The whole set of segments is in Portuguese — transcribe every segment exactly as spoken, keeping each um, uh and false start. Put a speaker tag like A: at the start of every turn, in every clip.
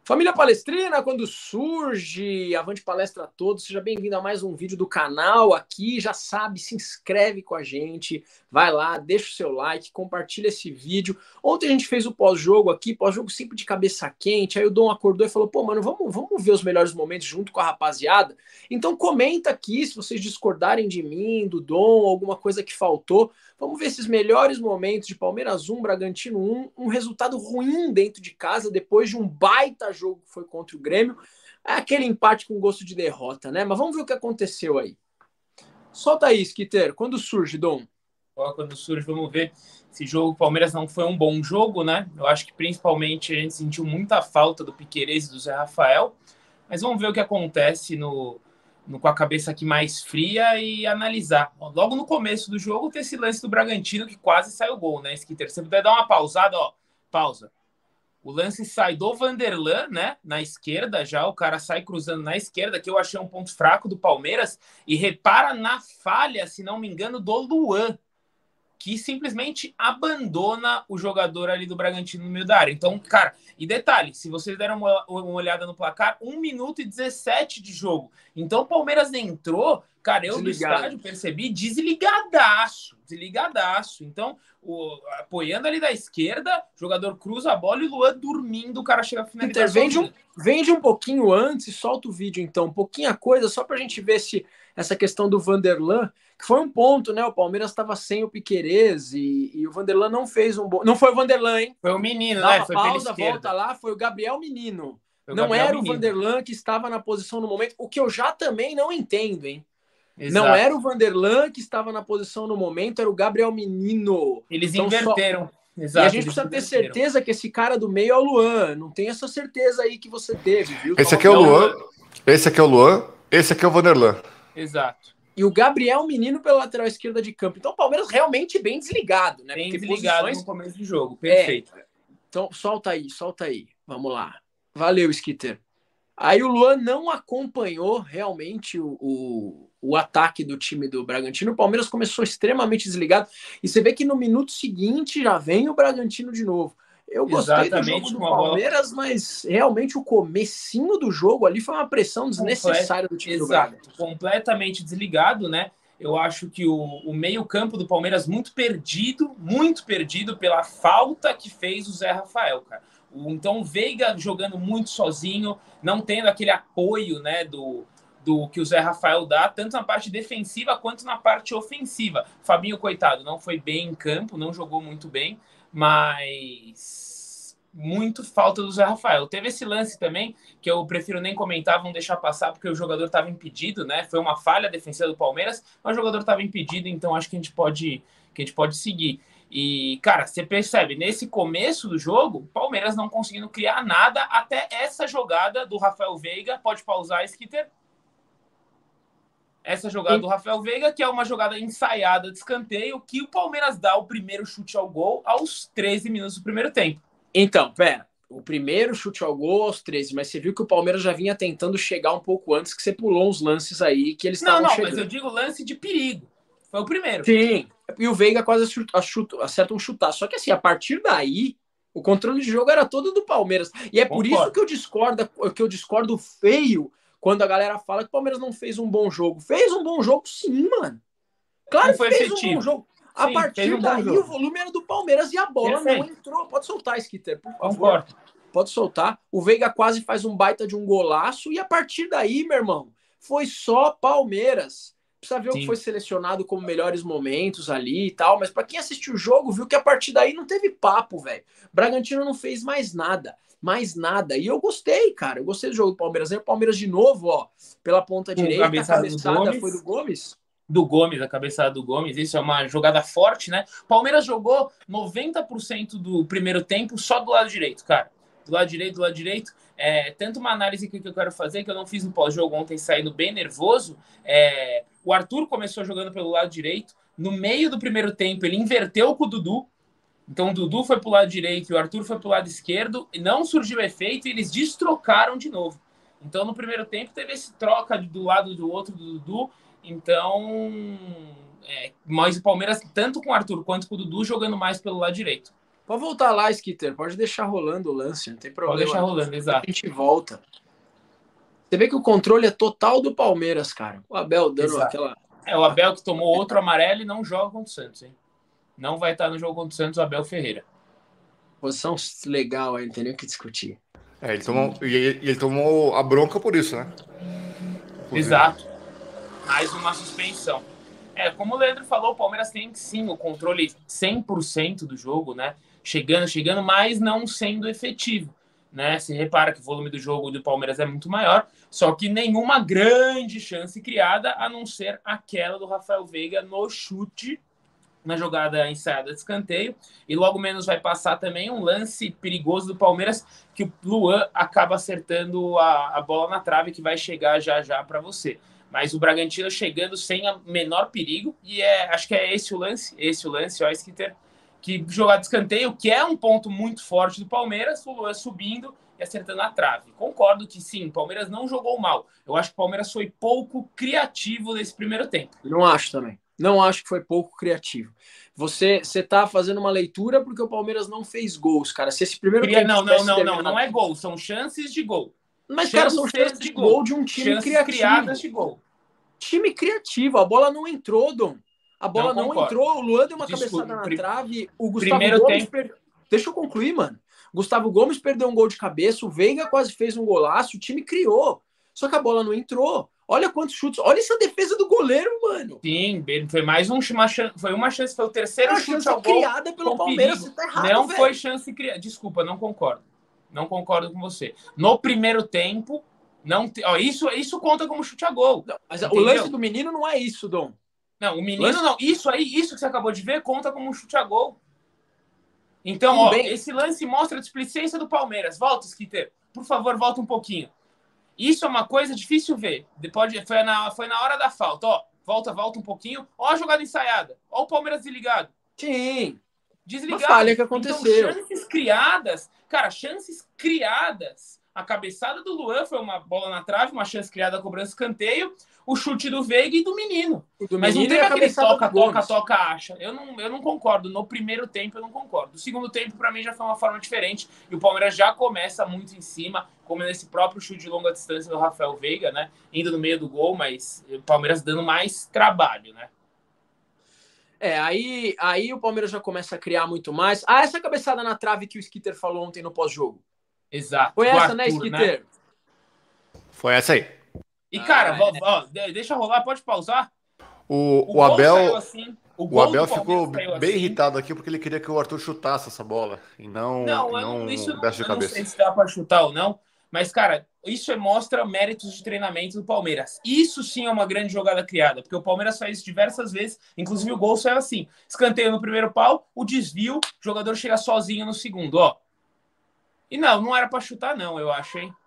A: Família Palestrina, quando surge, avante palestra a todos, seja bem-vindo a mais um vídeo do canal aqui, já sabe, se inscreve com a gente, vai lá, deixa o seu like, compartilha esse vídeo. Ontem a gente fez o pós-jogo aqui, pós-jogo sempre de cabeça quente, aí o Dom acordou e falou, pô, mano, vamos, vamos ver os melhores momentos junto com a rapaziada? Então comenta aqui, se vocês discordarem de mim, do Dom, alguma coisa que faltou, vamos ver esses melhores momentos de Palmeiras um, Bragantino um, um resultado ruim dentro de casa, depois de um baita jogo que foi contra o Grêmio. É aquele empate com gosto de derrota, né? Mas vamos ver o que aconteceu aí. Solta aí, Skitter. Quando surge, Dom?
B: Ó, quando surge, vamos ver. Esse jogo, o Palmeiras não foi um bom jogo, né? Eu acho que principalmente a gente sentiu muita falta do Piquerez e do Zé Rafael. Mas vamos ver o que acontece no, no, com a cabeça aqui mais fria e analisar. Logo no começo do jogo, tem esse lance do Bragantino que quase saiu o gol, né, Skitter? Se você puder dar uma pausada, ó, pausa. O lance sai do Vanderlan, né, na esquerda já, o cara sai cruzando na esquerda, que eu achei um ponto fraco do Palmeiras, e repara na falha, se não me engano, do Luan, que simplesmente abandona o jogador ali do Bragantino no meio da área. Então, cara, e detalhe, se vocês deram uma, uma olhada no placar, um minuto e dezessete de jogo. Então, o Palmeiras entrou, cara, eu Desligado. do estádio percebi desligadaço, desligadaço. Então, o, apoiando ali da esquerda, o jogador cruza a bola e o Luan dormindo, o cara chega a finalizar.
A: Inter, vende um, vende um pouquinho antes e solta o vídeo, então, um pouquinho a coisa, só pra gente ver se essa questão do Vanderlan, que foi um ponto, né? O Palmeiras estava sem o Piquerez e, e o Vanderlan não fez um bom. Não foi o Vanderlan, hein?
B: Foi o menino,
A: Dá
B: né?
A: Uma
B: foi
A: pausa, volta lá, foi o Gabriel Menino.
B: Foi o
A: não
B: Gabriel
A: era
B: Menino.
A: o Vanderlan que estava na posição no momento, o que eu já também não entendo, hein?
B: Exato.
A: Não era o Vanderlan que estava na posição no momento, era o Gabriel Menino.
B: Eles
A: então,
B: inverteram.
A: Só...
B: Exato,
A: e a gente precisa ter certeza que esse cara do meio é o Luan. Não tem essa certeza aí que você teve, viu?
C: Esse aqui é o Luan, esse aqui é o Luan, esse aqui é o Vanderlan.
B: Exato.
A: E o Gabriel Menino pela lateral esquerda de campo. Então o Palmeiras realmente bem desligado, né?
B: Bem
A: Porque
B: desligado
A: posições...
B: no começo do jogo, perfeito.
A: É. Então solta aí, solta aí. Vamos lá. Valeu, Skitter. Aí o Luan não acompanhou realmente o, o, o ataque do time do Bragantino. O Palmeiras começou extremamente desligado. E você vê que no minuto seguinte já vem o Bragantino de novo. Eu gostei
B: Exatamente,
A: do jogo do Palmeiras, bola... mas realmente o comecinho do jogo ali foi uma pressão desnecessária do time
B: Exato,
A: do Bragantino.
B: Completamente desligado, né? Eu acho que o, o meio-campo do Palmeiras muito perdido, muito perdido pela falta que fez o Zé Rafael, cara. O, então o Veiga jogando muito sozinho, não tendo aquele apoio, né, do, do que o Zé Rafael dá, tanto na parte defensiva quanto na parte ofensiva. Fabinho, coitado, não foi bem em campo, não jogou muito bem, mas muito falta do Zé Rafael. Teve esse lance também, que eu prefiro nem comentar, vamos deixar passar, porque o jogador estava impedido, né? Foi uma falha defensiva do Palmeiras, mas o jogador estava impedido, então acho que a gente pode, que a gente pode seguir. E, cara, você percebe, nesse começo do jogo, o Palmeiras não conseguindo criar nada até essa jogada do Rafael Veiga. Pode pausar, Skitter? Essa jogada Sim. do Rafael Veiga, que é uma jogada ensaiada de escanteio, que o Palmeiras dá o primeiro chute ao gol aos treze minutos do primeiro tempo.
A: Então, pera, o primeiro chute ao gol aos treze, mas você viu que o Palmeiras já vinha tentando chegar um pouco antes, que você pulou uns lances aí que eles estavam
B: chegando. Não, não,
A: chegando.
B: mas eu digo lance de perigo. Foi o primeiro.
A: Sim, e o Veiga quase acerta um chutar. Só que assim, a partir daí, o controle de jogo era todo do Palmeiras. E é por Concordo. isso que eu discordo, que eu discordo feio quando a galera fala que o Palmeiras não fez um bom jogo. Fez um bom jogo sim, mano. Claro que fez efetivo. um bom jogo. A sim, partir um daí, o volume era do Palmeiras e a bola Perfeito. não entrou. Pode soltar, Skitter, por favor.
B: Concordo.
A: Pode soltar. O Veiga quase faz um baita de um golaço e a partir daí, meu irmão, foi só Palmeiras. Precisa ver Sim. o que foi selecionado como melhores momentos ali e tal, mas para quem assistiu o jogo, viu que a partir daí não teve papo, velho. Bragantino não fez mais nada, mais nada. E eu gostei, cara. Eu gostei do jogo do Palmeiras. Aí o Palmeiras de novo, ó, pela ponta direita, a cabeçada
B: do
A: foi do Gomes.
B: Do Gomes, a cabeçada do Gomes, isso é uma jogada forte, né? Palmeiras jogou noventa por cento do primeiro tempo só do lado direito, cara. Do lado direito, do lado direito. É, tanto uma análise que eu quero fazer, que eu não fiz no pós-jogo ontem, saindo bem nervoso. É, o Arthur começou jogando pelo lado direito. No meio do primeiro tempo, ele inverteu com o Dudu. Então, o Dudu foi pro lado direito e o Arthur foi pro lado esquerdo. E não surgiu efeito e eles destrocaram de novo. Então, no primeiro tempo, teve esse troca do lado do outro do Dudu. Então, é, mas o Palmeiras, tanto com o Arthur quanto com o Dudu, jogando mais pelo lado direito.
A: Pode voltar lá, Skitter. Pode deixar rolando o lance, não tem problema.
B: Pode deixar rolando, exato.
A: A gente volta. Você vê que o controle é total do Palmeiras, cara. O Abel dando
B: Exato.
A: aquela...
B: É, o Abel que tomou outro amarelo e não joga contra o Santos, hein? Não vai estar no jogo contra o Santos, o Abel Ferreira.
A: Posição legal aí, não tem nem o que discutir.
C: É, ele tomou, e ele, ele tomou a bronca por isso, né? Por
B: Exato. Mais uma suspensão. É, como o Leandro falou, o Palmeiras tem sim o controle cem por cento do jogo, né? Chegando, chegando, mas não sendo efetivo, né? Você repara que o volume do jogo do Palmeiras é muito maior, só que nenhuma grande chance criada, a não ser aquela do Rafael Veiga no chute, na jogada ensaiada de escanteio, e logo menos vai passar também um lance perigoso do Palmeiras, que o Luan acaba acertando a, a bola na trave, que vai chegar já já para você. Mas o Bragantino chegando sem a menor perigo, e é, acho que é esse o lance, esse o lance, ó, Skitter, que jogar de escanteio, que é um ponto muito forte do Palmeiras, o Luan subindo e acertando a trave. Concordo que sim, o Palmeiras não jogou mal. Eu acho que o Palmeiras foi pouco criativo nesse primeiro tempo.
A: Não acho também. Não acho que foi pouco criativo. Você você tá fazendo uma leitura porque o Palmeiras não fez gols, cara. Se esse primeiro
B: Cria...
A: tempo
B: Não, não,
A: tivesse
B: não, não,
A: terminado-
B: não é gol, são chances de gol.
A: Mas, cara, são
B: Chances
A: chances de gol de um time
B: chances
A: criativo.
B: criadas de gol.
A: Time criativo. A bola não entrou, Dom. A bola
B: Não
A: não,
B: concordo.
A: entrou. O Luan deu uma
B: Desculpa,
A: cabeçada na
B: pri-
A: trave. O Gustavo
B: primeiro
A: Gomes
B: tempo-
A: perdeu. Deixa eu concluir, mano. Gustavo Gomes perdeu um gol de cabeça. O Veiga quase fez um golaço. O time criou. Só que a bola não entrou. Olha quantos chutes. Olha essa defesa do goleiro, mano.
B: Sim, foi mais um, uma chance, foi uma chance, foi o terceiro
A: É uma
B: chute
A: chance
B: ao gol.
A: criada pelo
B: com
A: Palmeiras.
B: perigo.
A: Você tá errado,
B: Não
A: velho.
B: foi chance criada. Desculpa, não concordo. Não concordo com você. No primeiro tempo, não te... Ó, isso, isso conta como chute a gol.
A: Não, mas
B: Entendeu?
A: o lance do menino não é isso, Dom.
B: Não, o menino
A: Lance-
B: não. Isso aí, isso que você acabou de ver, conta como um chute a gol. Então,
A: Tudo
B: ó,
A: bem.
B: esse lance mostra a displicência do Palmeiras. Volta, Skitter. Por favor, volta um pouquinho. Isso é uma coisa difícil ver. Depois, foi, na, foi na hora da falta. Ó, volta, volta um pouquinho. Ó a jogada ensaiada. Ó o Palmeiras desligado.
A: Sim.
B: Desligado.
A: Uma falha que aconteceu.
B: Então, chances criadas. Cara, chances criadas. A cabeçada do Luan foi uma bola na trave, uma chance criada, cobrança escanteio. O chute do Veiga e do menino.
A: O do
B: Mas não
A: menino
B: teve
A: e a
B: aquele
A: cabeçada
B: toca,
A: do
B: toca,
A: Gomes.
B: toca, acha. Eu não, eu não concordo. No primeiro tempo, eu não concordo. No segundo tempo, para mim, já foi uma forma diferente. E o Palmeiras já começa muito em cima, como nesse próprio chute de longa distância do Rafael Veiga, né? Indo no meio do gol, mas o Palmeiras dando mais trabalho, né?
A: É, aí, aí o Palmeiras já começa a criar muito mais. Ah, essa cabeçada na trave que o Skitter falou ontem no pós-jogo.
B: Exato.
A: Foi
B: Do
A: essa, né,
B: Arthur,
A: Skitter?
C: Foi essa aí.
B: E, cara,
A: Ah,
B: ó, ó, de- deixa rolar, pode pausar?
C: O, o,
B: gol
C: Abel,
B: saiu assim, o,
C: o
B: gol
C: Abel
B: do Palmeiras
C: ficou
B: saiu
C: bem
B: assim.
C: irritado aqui porque ele queria que o Arthur chutasse essa bola e não,
B: Não,
C: e
B: eu
C: não
B: não, isso eu não,
C: desse de
B: eu não
C: cabeça.
B: sei se dá para chutar ou não, mas, cara, isso mostra méritos de treinamento do Palmeiras. Isso sim é uma grande jogada criada, porque o Palmeiras faz isso diversas vezes, inclusive o gol saiu assim, escanteio no primeiro pau, o desvio, o jogador chega sozinho no segundo, ó. E não, não era para chutar não, eu acho, hein?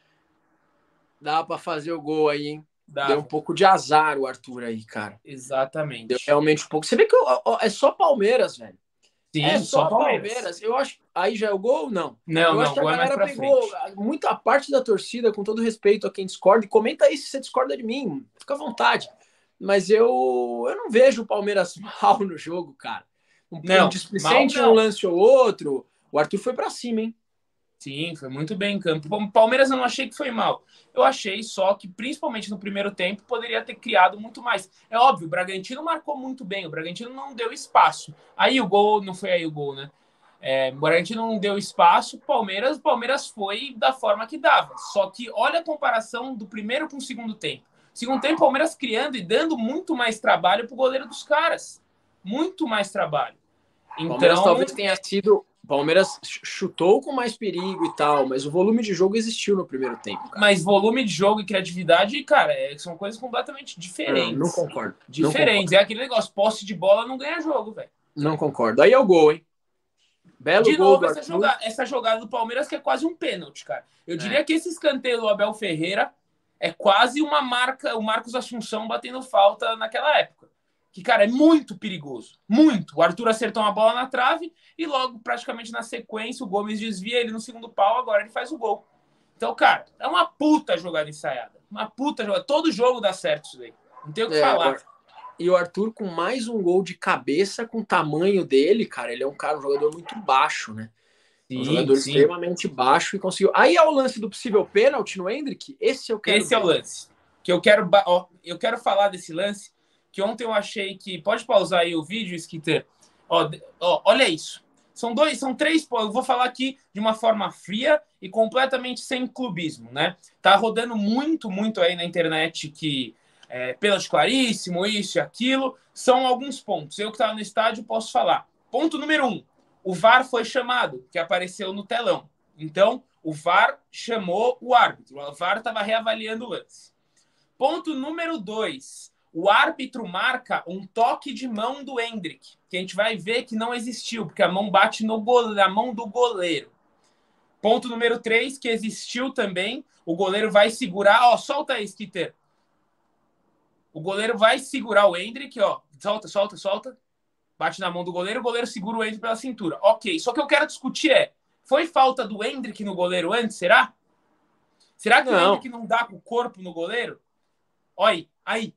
A: Dá pra fazer o gol aí, hein?
B: Dava.
A: Deu um pouco de azar o Arthur aí, cara.
B: Exatamente.
A: Deu realmente um pouco. Você vê que ó, ó, é só Palmeiras, velho.
B: Sim,
A: é só,
B: só
A: Palmeiras.
B: Palmeiras.
A: Eu acho. Aí já é o gol? Não.
B: Não,
A: eu
B: não,
A: acho que a
B: gol é mais
A: galera
B: pra
A: pegou
B: frente.
A: muita parte da torcida, com todo respeito a quem discorda, e comenta aí se você discorda de mim. Fica à vontade. Mas eu, eu não vejo o Palmeiras mal no jogo, cara. Um,
B: Não,
A: um displicente
B: mal não.
A: um lance ou outro. O Arthur foi pra cima, hein?
B: Sim, foi muito bem em campo. O Palmeiras eu não achei que foi mal. Eu achei só que, principalmente no primeiro tempo, poderia ter criado muito mais. É óbvio, o Bragantino marcou muito bem. O Bragantino não deu espaço. Aí o gol, não foi aí o gol, né? É, o Bragantino não deu espaço. O Palmeiras, o Palmeiras foi da forma que dava. Só que olha a comparação do primeiro com o segundo tempo. Segundo tempo, o Palmeiras criando e dando muito mais trabalho pro goleiro dos caras. Muito mais trabalho.
A: O Palmeiras
B: Então,
A: talvez tenha sido. O Palmeiras chutou com mais perigo e tal, mas o volume de jogo existiu no primeiro tempo, cara.
B: mas volume de jogo e criatividade, cara, é- são coisas completamente diferentes.
A: Não, não concordo. Não
B: Diferentes. É aquele negócio, posse de bola não ganha jogo, velho.
A: Não concordo. Aí é o gol, hein? Belo
B: De
A: gol
B: novo,
A: do
B: essa
A: Arthur.
B: jogada, essa jogada do Palmeiras que é quase um pênalti, cara. Eu diria
A: É.
B: que esse escanteio do Abel Ferreira é quase uma marca, o Marcos Assunção batendo falta naquela época. Que, cara, é muito perigoso. Muito. O Arthur acertou uma bola na trave e logo, praticamente na sequência, o Gomes desvia ele no segundo pau, agora ele faz o gol. Então, cara, é uma puta jogada ensaiada. Uma puta jogada. Todo jogo dá certo isso daí. Não tem o que
A: É,
B: falar.
A: agora, E o Arthur com mais um gol de cabeça com o tamanho dele, cara, ele é um cara, um jogador muito baixo, né? Um
B: Sim,
A: jogador
B: sim.
A: extremamente baixo e conseguiu. Aí é o lance do possível pênalti no Endrick. Esse eu quero
B: Esse é
A: ver.
B: o lance. Que eu quero, ó, eu quero falar desse lance, que ontem eu achei que... Pode pausar aí o vídeo, Skitter? Ó, ó, olha isso. São dois, são três... Eu vou falar aqui de uma forma fria e completamente sem clubismo, né? Tá rodando muito, muito aí na internet que é, pênalti claríssimo, isso e aquilo. São alguns pontos. Eu que estava no estádio posso falar. Ponto número um. O V A R foi chamado, que apareceu no telão. Então, o V A R chamou o árbitro. O V A R estava reavaliando o lance. Ponto número dois. O árbitro marca um toque de mão do Endrick, que a gente vai ver que não existiu, porque a mão bate no goleiro, na mão do goleiro. Ponto número três, que existiu também. O goleiro vai segurar. Ó, solta aí, Skitter. O goleiro vai segurar o Endrick, ó. Solta, solta, solta. Bate na mão do goleiro, o goleiro segura o Endrick pela cintura. Ok, só que eu quero discutir é, foi falta do Endrick no goleiro antes, será? Será que não. O Endrick não dá com o corpo no goleiro? Olha aí, aí.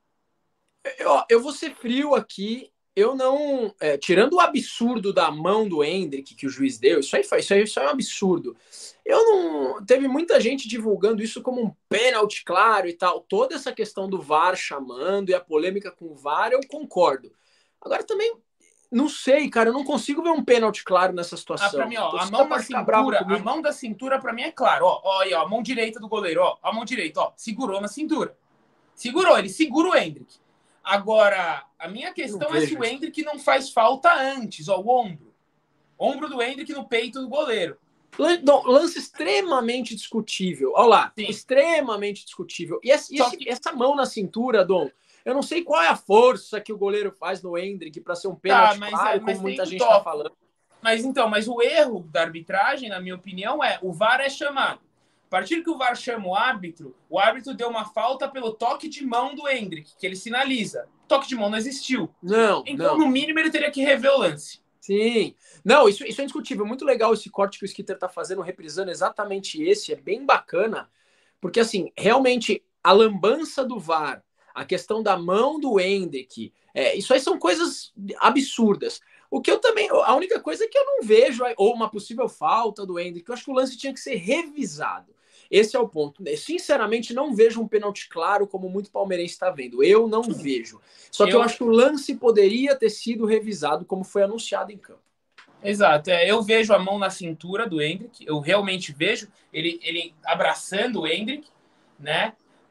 A: Eu, eu vou ser frio aqui, eu não... É, tirando o absurdo da mão do Endrick que o juiz deu, isso aí, foi, isso aí, isso aí é um absurdo. Eu não... Teve muita gente divulgando isso como um pênalti claro e tal. Toda essa questão do V A R chamando e a polêmica com o V A R, eu concordo. Agora também, não sei, cara, eu não consigo ver um pênalti claro nessa situação.
B: Ah, pra mim, ó, a mão da cintura, a mão da cintura pra mim é claro, ó, ó, aí, ó, a mão direita do goleiro, ó, a mão direita, ó, segurou na cintura. Segurou, ele segura o Endrick. Agora, a minha questão é se o Endrick não faz falta antes, ó, o ombro. Ombro do Endrick no peito do goleiro.
A: Lance extremamente discutível. Olha lá, Sim. extremamente discutível. E, esse, que... essa mão na cintura, Dom, eu não sei qual é a força que o goleiro faz no Endrick para ser um pênalti
B: tá,
A: claro,
B: é,
A: como muita gente está falando.
B: Mas então, mas o erro da arbitragem, na minha opinião, é o V A R é chamado. A partir que o V A R chama o árbitro, o árbitro deu uma falta pelo toque de mão do Endrick, que ele sinaliza. O toque de mão não existiu.
A: Não,
B: Então,
A: não.
B: no mínimo, ele teria que rever o lance.
A: Sim. Não, isso, isso é indiscutível. Muito legal esse corte que o Skitter tá fazendo, reprisando exatamente esse. É bem bacana. Porque, assim, realmente, a lambança do V A R, a questão da mão do Endrick, é, isso aí são coisas absurdas. O que eu também... A única coisa que eu não vejo, ou uma possível falta do Endrick, eu acho que o lance tinha que ser revisado. Esse é o ponto. Eu, sinceramente, não vejo um pênalti claro como muito palmeirense está vendo. Eu não vejo. Só que eu... eu acho que o lance poderia ter sido revisado como foi anunciado em campo.
B: Exato. É, eu vejo a mão na cintura do Endrick. Eu realmente vejo ele, ele abraçando o Endrick, né?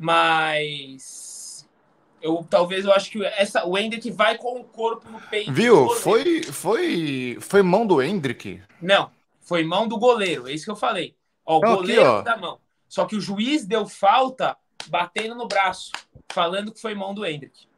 B: Mas... Eu, talvez eu acho que essa, o Endrick vai com o corpo no peito.
C: Viu? Foi, foi, foi mão do Endrick?
B: Não. Foi mão do goleiro. É isso que eu falei. Ó, o
C: não,
B: goleiro
C: aqui, ó.
B: da mão. Só que o juiz deu falta batendo no braço, falando que foi mão do Endrick.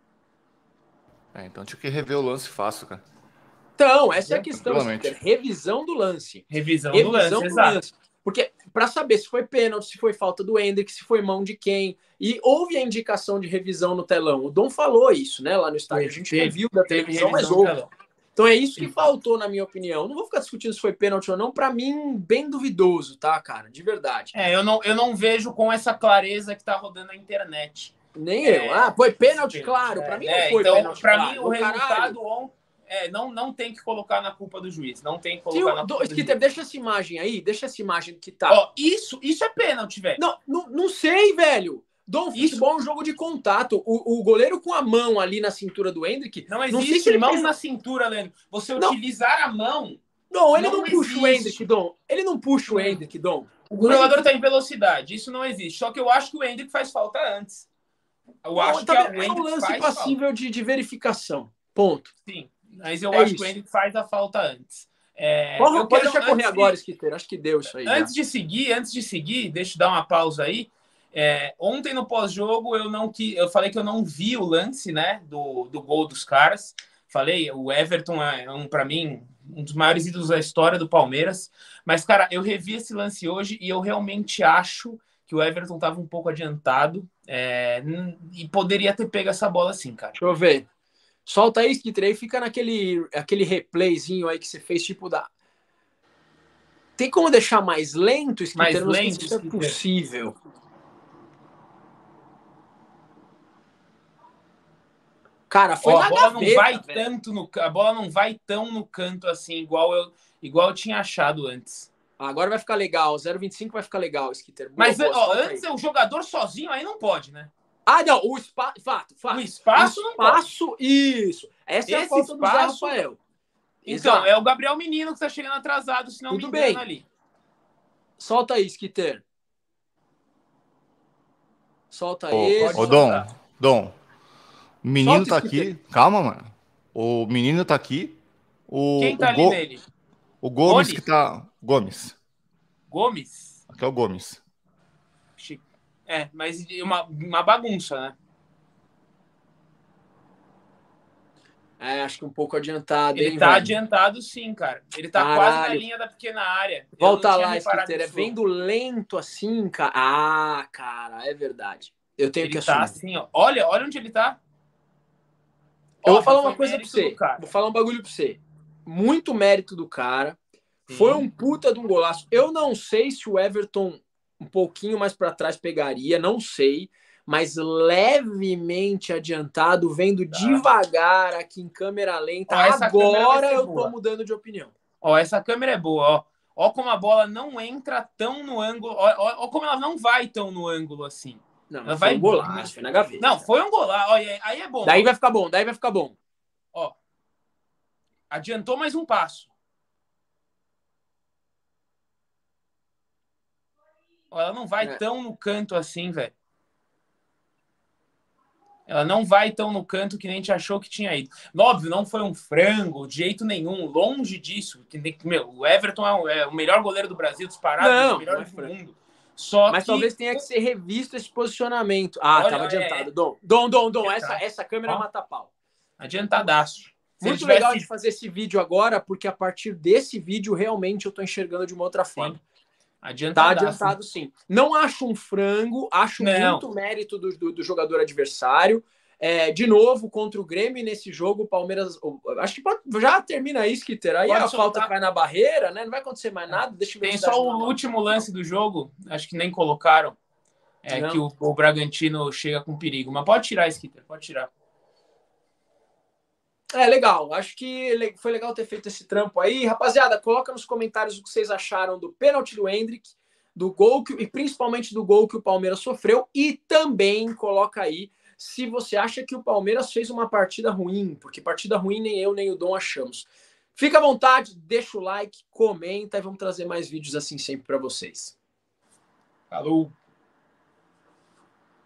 C: É, então tinha que rever o lance fácil, cara.
A: Então, essa é a questão. Revisão do lance.
B: Revisão,
A: Revisão
B: do lance,
A: do
B: exato.
A: lance. Porque para saber se foi pênalti, se foi falta do Endrick, se foi mão de quem. E houve a indicação de revisão no telão. O Dom falou isso, né, lá no estádio. A gente não viu da televisão, mas houve. Então é isso que faltou, na minha opinião. Não vou ficar discutindo se foi pênalti ou não. Para mim, bem duvidoso, tá, cara? De verdade.
B: É, eu não, eu não vejo com essa clareza que tá rodando na internet.
A: Nem
B: é,
A: eu. Ah, foi pênalti, claro. Para mim não
B: é,
A: foi
B: então,
A: pênalti,
B: pra
A: claro.
B: mim, o resultado on, é, não, não tem que colocar na culpa do juiz. Não tem que colocar
A: o,
B: na
A: do,
B: culpa
A: Skitter,
B: do juiz.
A: deixa essa imagem aí. Deixa essa imagem que tá.
B: Ó, isso, isso é pênalti, velho.
A: Não, não, não sei, velho. Dom,
B: Isso...
A: futebol é um jogo de contato. O, o goleiro com a mão ali na cintura do Endrick...
B: Não existe não sei ele mão fez... na cintura, Leandro. Você não. utilizar a mão...
A: Não, ele não, não puxa o Endrick, Dom. Ele não puxa o Endrick, Dom.
B: O jogador tá em velocidade. Isso não existe. Só que eu acho que o Endrick faz falta antes. Eu não, acho tá, que o
A: é um lance passível de, de verificação. Ponto.
B: Sim, mas eu
A: é
B: acho
A: isso.
B: que o Endrick faz a falta antes. É,
A: pode
B: eu
A: pode
B: quero,
A: deixar correr agora, de... Skitter. Acho que deu isso aí.
B: Antes
A: já.
B: de seguir, antes de seguir, deixa eu dar uma pausa aí. É, ontem no pós-jogo eu não que eu falei que eu não vi o lance, né, do, do gol dos caras. Falei, o Everton é um, para mim, um dos maiores ídolos da história do Palmeiras. Mas, cara, eu revi esse lance hoje e eu realmente acho que o Everton estava um pouco adiantado é, e poderia ter pego essa bola assim, cara.
A: Deixa eu ver. Solta aí, Skitter, aí fica naquele aquele replayzinho aí que você fez, tipo da... Tem como deixar mais lento, Skitter?
B: Mais
A: não
B: lento,
A: sei se é possível. Cara, foi
B: Ó,
A: na
B: a bola
A: gaveta,
B: não vai
A: velho.
B: tanto no a bola não vai tão no canto assim, igual eu, igual eu tinha achado antes.
A: Agora vai ficar legal. zero vírgula vinte e cinco vai ficar legal, Skitter. Boa,
B: Mas
A: boa,
B: ó,
A: solta
B: antes
A: aí.
B: o jogador sozinho aí não pode, né?
A: Ah, não. O espaço. Fato, fato.
B: O espaço não pode.
A: Espaço, isso. Essa é a
B: Esse
A: falta do Zé
B: espaço-
A: Rafael.
B: Então,
A: Exato.
B: é o Gabriel Menino que tá chegando atrasado, se não
A: Tudo
B: me engano,
A: bem.
B: ali.
A: Solta aí, Skitter. Solta
C: Ô,
A: aí.
B: Pode
C: ô Dom,
B: soltar.
C: Dom, o menino
A: Solta,
C: tá
A: Skitter.
C: aqui. Calma, mano. O menino tá aqui. O,
B: Quem
C: o,
B: tá ali
C: Go-
B: nele?
C: o Gomes
B: Rony?
C: que tá. Gomes.
B: Gomes?
C: Aqui é o Gomes.
B: É, mas uma, uma bagunça, né?
A: É, acho que um pouco adiantado,
B: Ele
A: hein,
B: tá
A: velho?
B: adiantado sim, cara. Ele tá
A: Caralho.
B: quase na linha da pequena área. Eu
A: Volta
B: não tinha
A: lá,
B: reparado
A: Skitter. É
B: nisso.
A: vendo lento assim, cara. Ah, cara, é verdade. Eu tenho que
B: Ele tá
A: assumir.
B: assim, ó. Olha, olha onde ele tá.
A: Eu
B: Ó,
A: vou falar
B: mas foi
A: uma coisa pra
B: mérito do
A: você.
B: cara.
A: Vou falar um bagulho pra você. Muito mérito do cara.
B: Sim.
A: Foi um puta de um golaço. Eu não sei se o Everton um pouquinho mais pra trás pegaria, não sei. Mas levemente adiantado, vendo devagar aqui em câmera lenta.
B: Ó, essa câmera vai
A: Agora
B: ser
A: eu
B: boa.
A: tô mudando de opinião.
B: Ó, essa câmera é boa, ó. Ó como a bola não entra tão no ângulo. Ó, ó, ó como ela não vai tão no ângulo assim.
A: Não,
B: Ela
A: mas foi
B: vai
A: um golaço, foi na gaveta.
B: Não, foi um golaço. Ó, aí é bom.
A: Daí
B: ó.
A: vai ficar bom, daí vai ficar bom.
B: Ó. Adiantou mais um passo. Ó, ela não vai
A: É.
B: tão no canto assim, velho. Ela não vai tão no canto que nem a gente achou que tinha ido. Óbvio, não foi um frango, de jeito nenhum, longe disso. Que, meu, o Everton é o, é o melhor goleiro do Brasil, disparado,
A: Não,
B: o melhor
A: não é
B: do
A: frango.
B: mundo. Só
A: Mas
B: que...
A: talvez tenha que ser revisto esse posicionamento. Ah,
B: Olha,
A: tava
B: é,
A: adiantado.
B: é.
A: Dom, Dom, Dom, Dom.
B: Adiantado.
A: Essa, essa câmera
B: Ó.
A: mata pau.
B: Adiantadaço. Se
A: Muito
B: ele
A: legal
B: tivesse-
A: de fazer esse vídeo agora, porque a partir desse vídeo realmente eu tô enxergando de uma outra forma.
B: Sim.
A: Tá
B: Adiantadaço.
A: adiantado, sim. Não acho um frango, acho
B: Não.
A: muito mérito do, do, do jogador adversário. É, de novo, contra o Grêmio nesse jogo, o Palmeiras. Acho que pode, já termina isso, Skitter. Aí
B: Pode
A: a
B: soltar.
A: falta vai na barreira, né? Não vai acontecer mais nada. Deixa eu ver
B: Tem
A: se
B: só
A: dá
B: o
A: uma-
B: último lance do jogo, acho que nem colocaram, é
A: Não.
B: que o, o Bragantino chega com perigo. Mas pode tirar, Skitter, pode tirar.
A: É legal, acho que le- foi legal ter feito esse trampo aí. Rapaziada, coloca nos comentários o que vocês acharam do pênalti do Endrick, do gol que, e principalmente do gol que o Palmeiras sofreu. E também coloca aí se você acha que o Palmeiras fez uma partida ruim, porque partida ruim nem eu nem o Dom achamos. Fica à vontade, deixa o like, comenta e vamos trazer mais vídeos assim sempre para vocês.
B: Falou!